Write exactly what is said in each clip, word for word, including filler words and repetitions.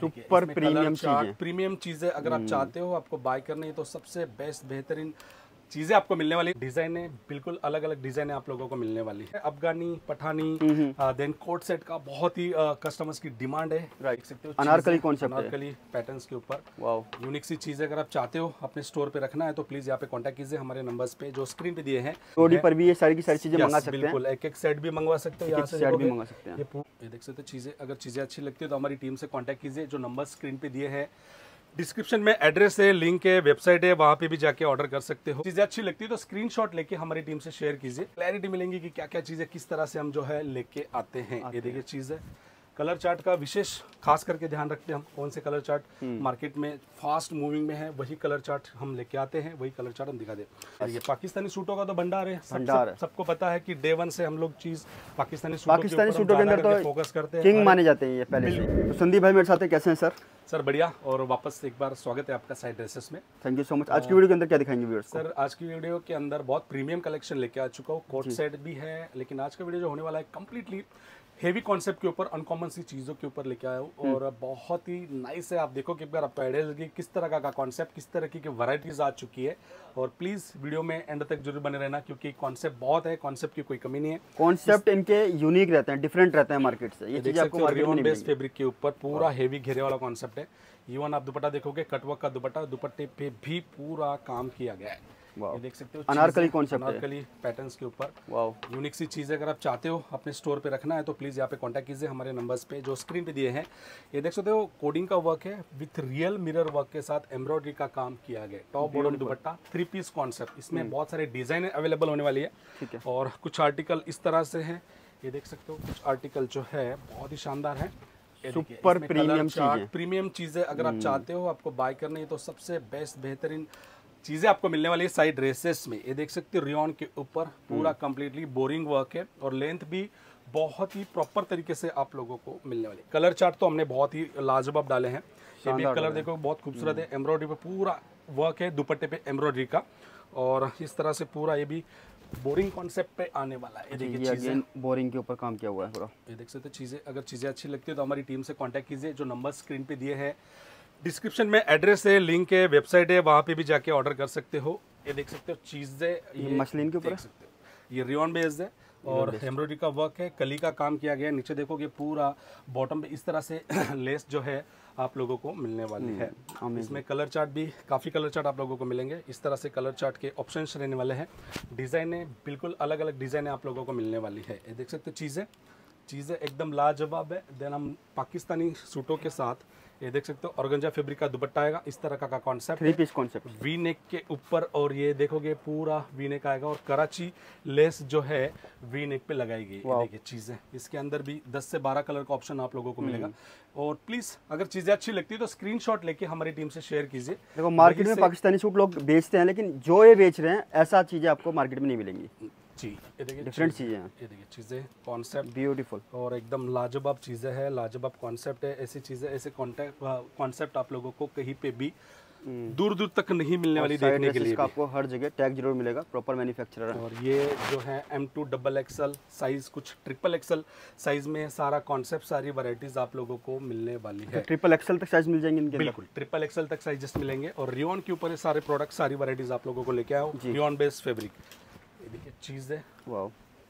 Super premium चीजें premium चीजें अगर आप चाहते हो आपको बाय करनी है तो सबसे बेस्ट बेहतरीन चीजें आपको मिलने वाली। डिजाइन है बिल्कुल अलग अलग डिजाइन आप लोगों को मिलने वाली है। Afghani, Pathani, then coat set का बहुत ही कस्टमर्स की डिमांड है। देख सकते हो अनारकली कॉन्सेप्ट है, अनारकली पैटर्न्स के ऊपर वाओ यूनिक सी चीजें अगर आप चाहते हो अपने स्टोर पे रखना है तो प्लीज यहाँ पे कांटेक्ट कीजिए हमारे नंबर्स पे जो स्क्रीन पे दिए हैं। ओडी पर भी ये सारी की सारी चीजें मंगा सकते हैं। बिल्कुल एक एक सेट भी मंगवा सकते हो, यहाँ से सेट भी मंगा सकते हैं। ये देख सकते हो चीजें अगर चीजें अच्छी लगती है तो हमारी टीम से कांटेक्ट कीजिए। जो नंबर स्क्रीन पे दिए हैं, डिस्क्रिप्शन में एड्रेस है, लिंक है, वेबसाइट है, वहाँ पे भी जाके ऑर्डर कर सकते हो। चीजें अच्छी लगती है तो स्क्रीनशॉट लेके हमारी टीम से शेयर कीजिए। क्लैरिटी मिलेंगी कि क्या क्या चीजें किस तरह से हम जो है लेके आते हैं। ये देखिए चीज है कलर चार्ट का विशेष खास करके ध्यान रखते हैं हम। कौन से कलर चार्ट मार्केट में फास्ट मूविंग में है वही कलर चार्ट हम लेके आते हैं, वही कलर चार्ट हम दिखा दे। ये पाकिस्तानी सूटों का तो भंडार है, सब, सब, सबको पता है कि डे वन से हम लोग चीज पाकिस्तानी सूटों पाकिस्तानी सूटों के अंदर तो फोकस करते हैं, किंग माने जाते हैं ये पहले से। तो संदीप भाई मेरे साथ कैसे हैं सर? सर बढ़िया, और वापस एक बार स्वागत है आपका साइड ड्रेसेस में। Thank you so much. आज की वीडियो के अंदर क्या दिखाएंगे व्यूअर्स को? सर आज की वीडियो के अंदर बहुत प्रीमियम कलेक्शन लेके आ चुका हूँ। कोट सेट भी है, लेकिन आज का वीडियो जो होने वाला है कम्प्लीटली हेवी कॉन्सेप्ट के ऊपर, अनकॉमन सी चीज़ों के ऊपर लेके आया हूँ और बहुत ही नाइस है। आप देखो कि अगर आप आइडिया किस तरह का, का कॉन्सेप्ट, किस तरह की वैरायटीज आ चुकी है। और प्लीज़ वीडियो में एंड तक जरूर बने रहना क्योंकि कॉन्सेप्ट बहुत है, कॉन्सेप्ट की कोई कमी नहीं है। कॉन्सेप्ट इनके यूनिक रहते हैं, डिफरेंट रहते हैं मार्केट से। ये चीज़ आपको मार्केट में बेस फैब्रिक के ऊपर पूरा हेवी घेरे वाला कॉन्सेप्ट है। इवन आप दुपट्टा देखोगे कटवर्क का दुपट्टा, दुपट्टे पे भी पूरा काम किया गया है। ये देख सकते हो अनारकली कॉन्सेप्ट है, अनारकली पैटर्न्स के ऊपर वाओ यूनिक सी चीज़ अगर आप चाहते हो अपने स्टोर पे रखना है तो प्लीज़ यहाँ पे कांटेक्ट कीजिए हमारे नंबर्स पे जो स्क्रीन पे दिए हैं। ये देख सकते हो कोडिंग का वर्क है विथ रियल मिरर वर्क के साथ एम्ब्रॉयडरी का काम किया गया। टॉप बॉटम दुपट्टा थ्री पीस कॉन्सेप्ट, इसमें बहुत सारे डिजाइन अवेलेबल होने वाली है। ठीक है। और कुछ आर्टिकल इस तरह से है, ये देख सकते हो कुछ आर्टिकल जो है बहुत ही शानदार है। सुपर प्रीमियम चीजें प्रीमियम चीजें अगर आप चाहते हो आपको बाय करनी है तो सबसे बेस्ट बेहतरीन चीजें आपको मिलने वाली है साइड ड्रेसेस में। ये देख सकते हो रियॉन के ऊपर पूरा कंप्लीटली बोरिंग वर्क है और लेंथ भी बहुत ही प्रॉपर तरीके से आप लोगों को मिलने वाली है। कलर चार्ट तो हमने बहुत ही लाजवाब डाले हैं। ये भी कलर देखो बहुत खूबसूरत है, एम्ब्रॉयडरी पे पूरा वर्क है, दुपट्टे पे एम्ब्रॉयडरी का, और इस तरह से पूरा ये भी बोरिंग कॉन्सेप्ट पे आने वाला है। ये देखिए चीजें बोरिंग के ऊपर काम किया हुआ है पूरा। ये देख सकते हो चीजें अगर चीजें अच्छी लगती है तो हमारी टीम से कांटेक्ट कीजिए। जो नंबर स्क्रीन पे दिए हैं, डिस्क्रिप्शन में एड्रेस है, लिंक है, वेबसाइट है, वहाँ पे भी जाके ऑर्डर कर सकते हो। ये देख सकते हो चीजें ये मसलिन के ऊपर सकते हो, ये रियॉन बेस्ड है और एम्ब्रॉयडरी का वर्क है, कली का काम किया गया है। नीचे देखोगे पूरा बॉटम पे इस तरह से लेस जो है आप लोगों को मिलने वाली है। इसमें कलर चार्ट भी काफ़ी कलर चार्ट आप लोगों को मिलेंगे। इस तरह से कलर चार्ट के ऑप्शंस रहने वाले हैं। डिज़ाइनें बिल्कुल अलग अलग डिज़ाइनें आप लोगों को मिलने वाली है। ये देख सकते हो चीज़ें चीज़ें एकदम लाजवाब है। देन हम पाकिस्तानी सूटों के साथ ये देख सकते हो ऑर्गेंजा फैब्रिक का दुपट्टा आएगा, इस तरह का, का concept three piece concept V neck के ऊपर, और ये देखोगे पूरा वी नेक आएगा और कराची लेस जो है वी नेक पे लगाएगी। देखिए चीजें इसके अंदर भी दस से बारह कलर का ऑप्शन आप लोगों को मिलेगा। और प्लीज अगर चीजें अच्छी लगती है तो स्क्रीनशॉट लेके हमारी टीम से शेयर कीजिए। देखो मार्केट में पाकिस्तानी सूट लोग बेचते हैं, लेकिन जो ये बेच रहे हैं ऐसा चीजें आपको मार्केट में नहीं मिलेंगी जी। ये देखिए डिफरेंट चीजें हैं, ये देखिए चीजें कॉन्सेप्ट ब्यूटीफुल और एकदम लाजवाब चीजें हैं, लाजवाब कॉन्सेप्ट है। ऐसी चीजें ऐसे कॉन्सेप्ट आप लोगों को कहीं पे भी दूर दूर तक नहीं मिलने वाली देखने के लिए। आपको हर जगह टैग जरूर मिलेगा, प्रॉपर मैन्युफैक्चरर है। और ये जो है M to double XL size, कुछ ट्रिपल एक्सएल साइज में सारा कॉन्सेप्ट, सारी वैरायटीज आप लोगों को मिलने वाली है। ट्रिपल एक्सएल तक साइज मिल जाएंगे इनके? बिल्कुल ट्रिपल एक्सएल तक साइजेस मिलेंगे। और रियॉन के ऊपर सारे प्रोडक्ट, सारी वैरायटीज आप लोगों को लेके आओ। रियॉन बेस्ड फैब्रिक, ये देखिए चीज है, वाओ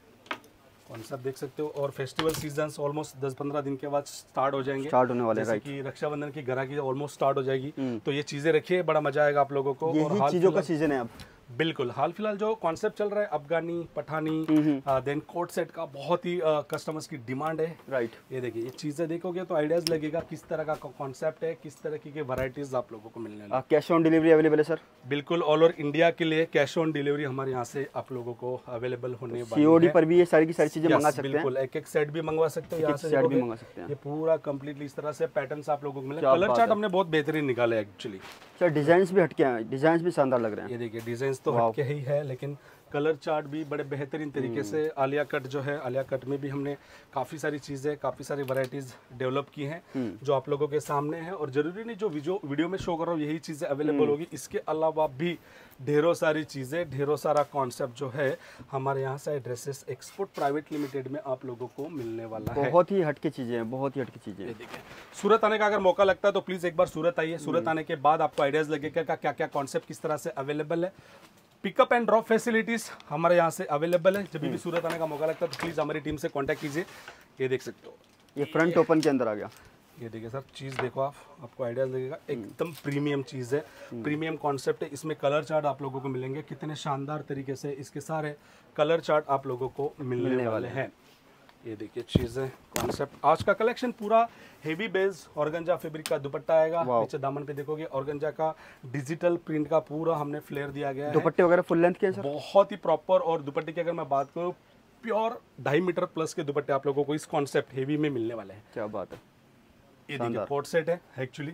कॉन्सेप्ट देख सकते हो। और फेस्टिवल सीजन्स ऑलमोस्ट दस पंद्रह दिन के बाद स्टार्ट हो जाएंगे, स्टार्ट होने वाले, जैसे कि रक्षाबंधन की ग्राहकी ऑलमोस्ट स्टार्ट हो जाएगी। तो ये चीजें रखिए, बड़ा मजा आएगा आप लोगों को। और हाल चीजों का सीजन है अब। बिल्कुल हाल फिलहाल जो कॉन्सेप्ट चल रहा है Afghani, Pathani, then coat set का बहुत ही कस्टमर्स की डिमांड है। राइट, ये देखिए ये चीजें देखोगे तो आइडियाज लगेगा किस तरह का कॉन्सेप्ट है, किस तरह की वैरायटीज आप लोगों को मिलने वाली है। कैश ऑन डिलीवरी अवेलेबल है सर? बिल्कुल ऑल ओवर इंडिया के लिए कैश ऑन डिलीवरी हमारे यहाँ से आप लोगों को अवेलेबल होने वाली है। सीओडी पर भी ये सारी की सारी चीजें मंगा सकते हैं। बिल्कुल एक एक सेट भी मंगवा सकते हो, यहाँ से सेट भी मंगा सकते हैं। ये पूरा कंप्लीटली इस तरह से पैटर्न्स आप लोगों को मिले। कलर चार्ट हमने बहुत बेहतरीन निकाले एक्चुअली। सर डिजाइन भी हटके हैं, डिजाइन भी शानदार लग रहे हैं। ये देखिए डिजाइन तो हटके ही है, लेकिन कलर चार्ट भी बड़े बेहतरीन तरीके से, आलिया कट जो है, आलिया कट में भी हमने काफ़ी सारी चीज़ें, काफ़ी सारी वैरायटीज़ डेवलप की हैं जो आप लोगों के सामने है। और ज़रूरी नहीं जो वीडियो वीडियो में शो कर रहा हूँ यही चीज़ें अवेलेबल होगी, इसके अलावा भी ढेरों सारी चीज़ें, ढेरों सारा कॉन्सेप्ट जो है हमारे यहाँ से ड्रेसेस एक्सपोर्ट प्राइवेट लिमिटेड में आप लोगों को मिलने वाला है। बहुत ही हटके चीज़ें हैं, बहुत ही हटके चीज़ें हैं। देखिए, सूरत आने का अगर मौका लगता है तो प्लीज़ एक बार सूरत आइए। सूरत आने के बाद आपको आइडियाज़ लगेगा क्या क्या क्या कॉन्सेप्ट किस तरह से अवेलेबल है। पिकअप एंड ड्रॉप फैसिलिटीज़ हमारे यहाँ से अवेलेबल है। जब भी सूरत आने का मौका लगता है तो प्लीज़ हमारी टीम से कॉन्टैक्ट कीजिए। ये देख सकते हो, ये फ्रंट ओपन के अंदर आ गया। ये देखिए सर, चीज़ देखो आप, आपको आइडिया लगेगा, एकदम प्रीमियम चीज़ है, प्रीमियम कॉन्सेप्ट है। इसमें कलर चार्ट आप लोगों को मिलेंगे, कितने शानदार तरीके से इसके सारे कलर चार्ट आप लोगों को मिलने, मिलने वाले हैं। ये देखिए चीज़ें, कॉन्सेप्ट, आज का कलेक्शन पूरा हेवी बेस ऑर्गेंजा फैब्रिक का दुपट्टा आएगा। नीचे दामन पे देखोगे ऑर्गेंजा का डिजिटल प्रिंट का पूरा हमने फ्लेयर दिया गया है। दुपट्टे वगैरह फुल लेंथ के सर, बहुत ही प्रॉपर। और दुपट्टे की अगर मैं बात करूँ, प्योर ढाई मीटर प्लस के दुपट्टे आप लोगों को इस कॉन्सेप्ट हेवी में मिलने वाले हैं। क्या बात है। ये देखिए कोट सेट है एक्चुअली,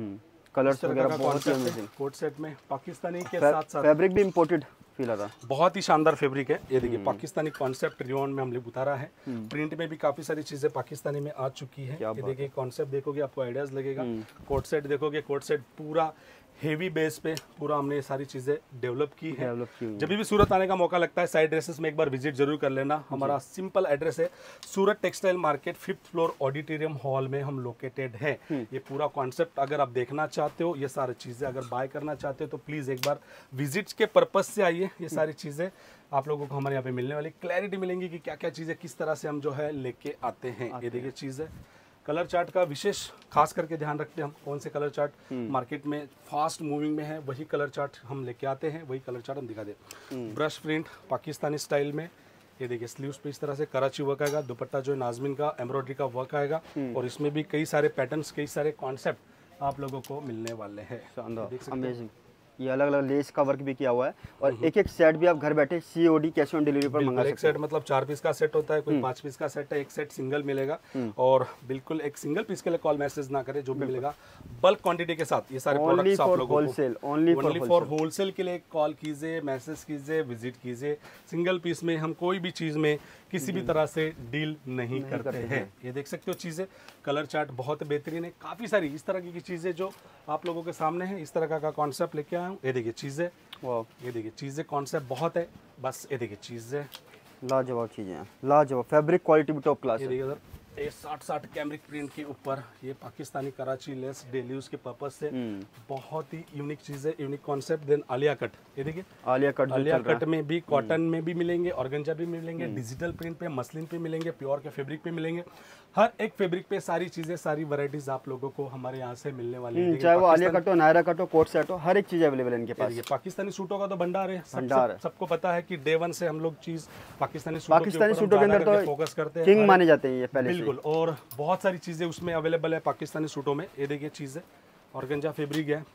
कलर्स वगैरह बहुत ही अमेजिंग। कोट सेट में पाकिस्तानी के साथ साथ फैब्रिक भी इंपोर्टेड फील आ रहा है, बहुत ही शानदार फैब्रिक है। ये देखिए पाकिस्तानी कॉन्सेप्ट रियोन में हमने उतारा है। प्रिंट में भी काफी सारी चीजें पाकिस्तानी में आ चुकी है। ये देखिए कॉन्सेप्ट देखोगे आपको आइडियाज लगेगा। कोट सेट देखोगे, कोट सेट पूरा हेवी बेस पे पूरा हमने ये सारी चीजें डेवलप की है। जब भी सूरत आने का मौका लगता है साइड ड्रेसेस में एक बार विजिट जरूर कर लेना। हमारा सिंपल एड्रेस है Surat textile market, fifth floor, auditorium hall में हम लोकेटेड हैं। ये पूरा कॉन्सेप्ट अगर आप देखना चाहते हो, ये सारी चीजें अगर बाय करना चाहते हो तो प्लीज एक बार विजिट के पर्पज से आइए। ये सारी चीजें आप लोगों को हमारे यहाँ पे मिलने वाली, क्लैरिटी मिलेंगी कि क्या क्या चीजें किस तरह से हम जो है लेके आते हैं। ये देखिए चीजें, कलर चार्ट का विशेष खास करके ध्यान रखते हैं हम, कौन से कलर चार्ट मार्केट में फास्ट मूविंग में है वही कलर चार्ट हम लेके आते हैं, वही कलर चार्ट हम दिखा दें। ब्रश प्रिंट पाकिस्तानी स्टाइल में, ये देखिए स्लीव्स पे इस तरह से कराची वर्क आएगा, दुपट्टा जो है नाजमीन का एम्ब्रॉयडरी का वर्क आएगा और इसमें भी कई सारे पैटर्न्स, कई सारे कॉन्सेप्ट आप लोगों को मिलने वाले हैं। अमेजिंग, ये अलग अलग लेस का वर्क भी किया हुआ है और एक एक सेट भी आप घर बैठे सीओडी कैश ऑन डिलीवरी पर मंगा सकते हैं। एक सेट मतलब चार पीस का सेट होता है, कोई पांच पीस का सेट है, एक सेट सिंगल मिलेगा। और बिल्कुल एक सिंगल पीस के लिए कॉल मैसेज ना करें, जो भी मिलेगा बल्क क्वांटिटी के साथ ये सारे प्रोडक्ट्स आप लोगों को होलसेल, ओनली फॉर होलसेल के लिए कॉल कीजिए, मैसेज कीजिए, विजिट कीजिए। सिंगल पीस में हम कोई भी चीज में किसी भी तरह से डील नहीं करते हैं। ये देख सकते हो चीजें, कलर चार्ट बहुत बेहतरीन है, काफी सारी इस तरह की चीजें जो आप लोगों के सामने है। इस तरह का कॉन्सेप्ट लेके आया हूँ। ये देखिए चीजें, ये देखिए चीजें, कॉन्सेप्ट बहुत है, बस ये देखिए चीजें, लाजवाब चीजें हैं, लाजवाब। फैब्रिक क्वालिटी भी टॉप क्लास है। ये देखिए सर, ये साठ साठ कैमरिक प्रिंट के ऊपर ये Pakistani Karachi lace daily use के पर्पज से बहुत ही यूनिक चीज है, unique concept. Then Alia cut, ये देखिए आलिया कट, आलिया कट में भी कॉटन में भी मिलेंगे, ऑर्गेंजा भी मिलेंगे, डिजिटल प्रिंट पे, मसलिन पे मिलेंगे, प्योर के फैब्रिक पे मिलेंगे। हर एक फैब्रिक पे सारी चीजें, सारी वैरायटीज आप लोगों को हमारे यहाँ से मिलने वाली है। चाहे वो आलिया कट हो, नायरा कट हो, कोट सेट हो, हर एक चीज अवेलेबल है इनके पास। पाकिस्तानी सूटों का तो भंडार है, भंडार है। सबको पता है कि डे वन से हम लोग चीज पाकिस्तानी सूटों पाकिस्तानी सूटों के अंदर तो फोकस करते हैं, किंग माने जाते हैं ये पहले से। बिल्कुल, और बहुत सारी चीजें उसमें अवेलेबल है पाकिस्तानी सूटों में। ये देखिए चीजें, ऑर्गेंजा फैब्रिक है,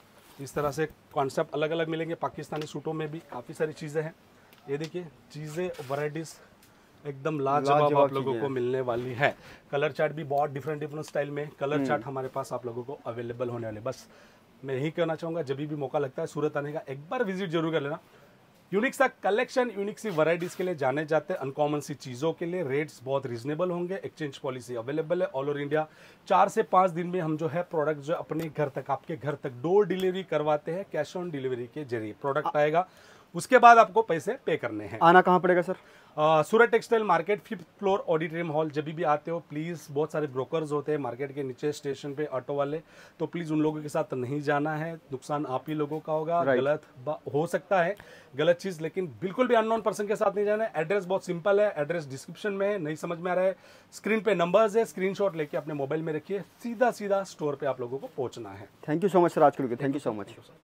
इस तरह से कॉन्सेप्ट अलग अलग मिलेंगे। पाकिस्तानी सूटों में भी काफी सारी चीजें हैं। ये देखिए चीजें, वैरायटीज एकदम लाजवाब आप लोगों को मिलने वाली है। कलर चार्ट भी बहुत डिफरेंट डिफरेंट स्टाइल में कलर चार्ट हमारे पास आप लोगों को अवेलेबल होने वाले। बस मैं यही कहना चाहूँगा, जब भी मौका लगता है सूरत आने का एक बार विजिट जरूर कर लेना। यूनिक सा कलेक्शन, यूनिक सी वैरायटीज के लिए जाने जाते हैं, अनकॉमन सी चीज़ों के लिए रेट्स बहुत रीजनेबल होंगे। एक्सचेंज पॉलिसी अवेलेबल है ऑल ओवर इंडिया। चार से पाँच दिन में हम जो है प्रोडक्ट जो अपने घर तक, आपके घर तक डोर डिलीवरी करवाते हैं। कैश ऑन डिलीवरी के जरिए प्रोडक्ट आएगा, उसके बाद आपको पैसे पे करने हैं। आना कहाँ पड़ेगा सर? आ, Surat textile market, fifth floor, auditorium hall. जब भी आते हो प्लीज़, बहुत सारे ब्रोकर्स होते हैं मार्केट के नीचे स्टेशन पे, ऑटो वाले, तो प्लीज़ उन लोगों के साथ नहीं जाना है, नुकसान आप ही लोगों का होगा। गलत हो सकता है, गलत चीज़, लेकिन बिल्कुल भी अननोन पर्सन के साथ नहीं जाना है। एड्रेस बहुत सिंपल है, एड्रेस डिस्क्रिप्शन में है, नहीं समझ में आ रहा है स्क्रीन पे नंबर्स है, स्क्रीनशॉट लेके अपने मोबाइल में रखिए, सीधा सीधा स्टोर पे आप लोगों को पहुंचना है। Thank you so much sir आज के लिए, थैंक यू सो मच।